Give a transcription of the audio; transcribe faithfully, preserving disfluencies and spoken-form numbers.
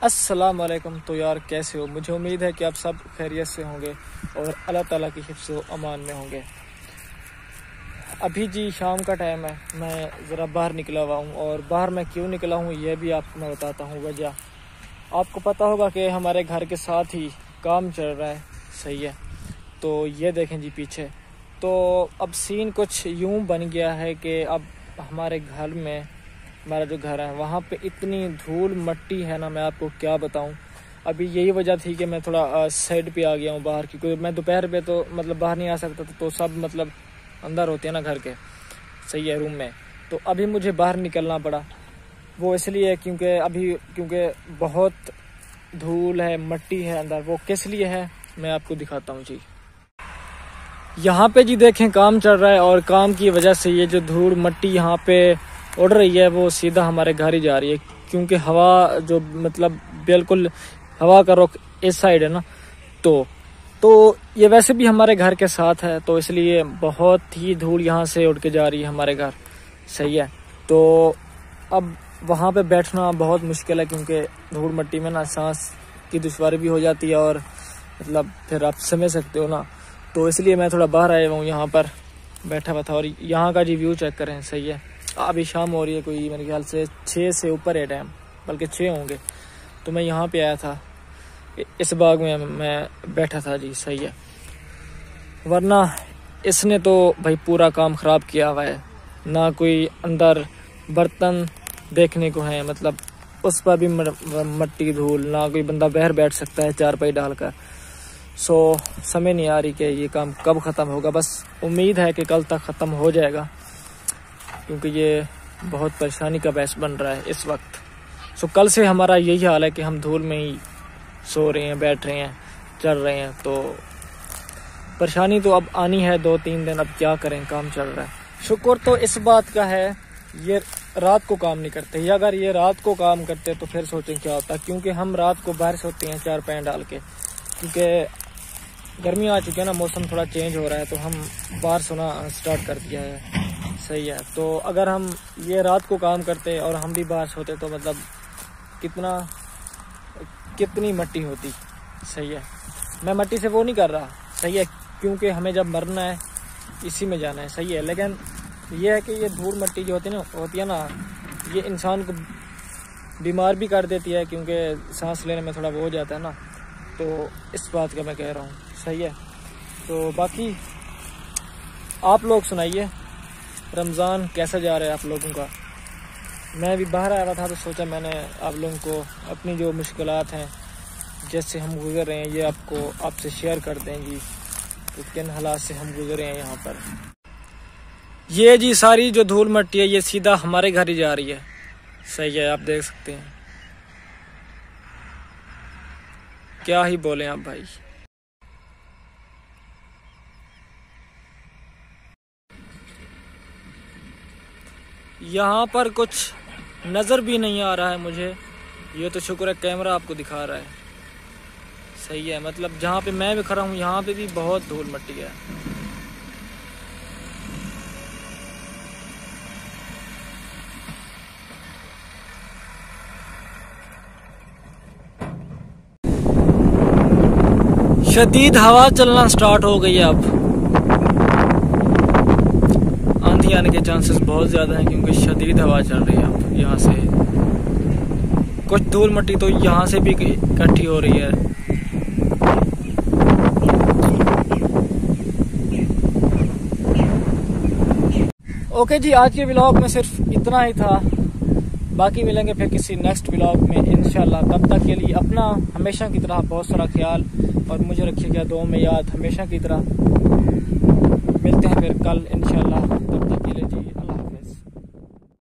अस्सलाम वालेकुम। तो यार कैसे हो? मुझे उम्मीद है कि आप सब खैरियत से होंगे और अल्लाह ताला की हिफ्ज़ व अमान में होंगे। अभी जी शाम का टाइम है, मैं ज़रा बाहर निकला हुआ हूँ और बाहर मैं क्यों निकला हूँ ये भी आपको मैं बताता हूँ वजह। आपको पता होगा कि हमारे घर के साथ ही काम चल रहा है, सही है। तो ये देखें जी पीछे, तो अब सीन कुछ यूँ बन गया है कि अब हमारे घर में, हमारा जो घर है वहाँ पे इतनी धूल मट्टी है ना, मैं आपको क्या बताऊँ। अभी यही वजह थी कि मैं थोड़ा साइड पे आ गया हूँ बाहर की, क्योंकि मैं दोपहर पे तो मतलब बाहर नहीं आ सकता था, तो सब मतलब अंदर होते हैं ना घर के, सही है, रूम में। तो अभी मुझे बाहर निकलना पड़ा, वो इसलिए क्योंकि अभी क्योंकि बहुत धूल है, मट्टी है अंदर। वो किस लिए है मैं आपको दिखाता हूँ जी। यहाँ पे जी देखें काम चल रहा है और काम की वजह से ये जो धूल मट्टी यहाँ पे उड़ रही है वो सीधा हमारे घर ही जा रही है, क्योंकि हवा जो मतलब बिल्कुल हवा का रुख इस साइड है ना, तो तो ये वैसे भी हमारे घर के साथ है, तो इसलिए बहुत ही धूल यहाँ से उड़ के जा रही है हमारे घर, सही है। तो अब वहाँ पे बैठना बहुत मुश्किल है, क्योंकि धूल मट्टी में ना सांस की दुश्वारी भी हो जाती है और मतलब फिर आप समझ सकते हो ना। तो इसलिए मैं थोड़ा बाहर आया हूँ, यहाँ पर बैठा हुआ था और यहाँ का जी व्यू चेक करें, सही है। अभी शाम हो रही है, कोई मेरे ख्याल से छः से ऊपर है टाइम, बल्कि छः होंगे। तो मैं यहाँ पे आया था, इस बाग में मैं बैठा था जी, सही है। वरना इसने तो भाई पूरा काम ख़राब किया हुआ है, ना कोई अंदर बर्तन देखने को है, मतलब उस पर भी मट्टी धूल, ना कोई बंदा बाहर बैठ सकता है चारपाई डालकर। सो समझ नहीं आ रही कि ये काम कब ख़त्म होगा। बस उम्मीद है कि कल तक ख़त्म हो जाएगा, क्योंकि ये बहुत परेशानी का बायस बन रहा है इस वक्त। सो कल से हमारा यही हाल है कि हम धूल में ही सो रहे हैं, बैठ रहे हैं, चल रहे हैं। तो परेशानी तो अब आनी है दो तीन दिन, अब क्या करें, काम चल रहा है। शुक्र तो इस बात का है ये रात को काम नहीं करते, या अगर ये रात को काम करते तो फिर सोचें क्या होता, क्योंकि हम रात को बाहर सोते हैं चार पैन डाल के, क्योंकि गर्मी आ चुकी है ना, मौसम थोड़ा चेंज हो रहा है, तो हम बाहर सोना स्टार्ट कर दिया है, सही है। तो अगर हम ये रात को काम करते और हम भी बाहर सोते तो मतलब कितना कितनी मट्टी होती, सही है। मैं मट्टी से वो नहीं कर रहा, सही है, क्योंकि हमें जब मरना है इसी में जाना है, सही है। लेकिन ये है कि ये धूल मट्टी जो होती है ना होती है ना ये इंसान को बीमार भी कर देती है, क्योंकि सांस लेने में थोड़ा वो हो जाता है ना। तो इस बात का मैं कह रहा हूँ, सही है। तो बाकी आप लोग सुनाइए, रमज़ान कैसा जा रहा है आप लोगों का? मैं भी बाहर आया था तो सोचा मैंने आप लोगों को अपनी जो मुश्किलात हैं, जैसे हम गुजर रहे हैं, ये आपको आपसे शेयर कर दें जी, तो किन हालात से हम गुजरे हैं यहाँ पर। ये जी सारी जो धूल मट्टी है ये सीधा हमारे घर ही जा रही है, सही है, आप देख सकते हैं। क्या ही बोले आप भाई। यहाँ पर कुछ नज़र भी नहीं आ रहा है मुझे, ये तो शुक्र है कैमरा आपको दिखा रहा है, सही है। मतलब जहाँ पे मैं भी खड़ा हूँ यहाँ पे भी बहुत धूल मट्टी है। शदीद हवा चलना स्टार्ट हो गई है, अब आंधी आने के चांसेस बहुत ज़्यादा हैं, क्योंकि शदीद हवा चल रही है। अब यहाँ से कुछ धूल मट्टी तो यहाँ से भी इकट्ठी हो रही है। ओके जी, आज के व्लॉग में सिर्फ इतना ही था, बाकी मिलेंगे फिर किसी नेक्स्ट व्लॉग में इंशाल्लाह। तब तक के लिए अपना हमेशा की तरह बहुत सारा ख्याल और मुझे रखिएगा दुआ में याद हमेशा की तरह। मिलते हैं फिर कल इंशाल्लाह, तब तक के लिए जी अल्लाह।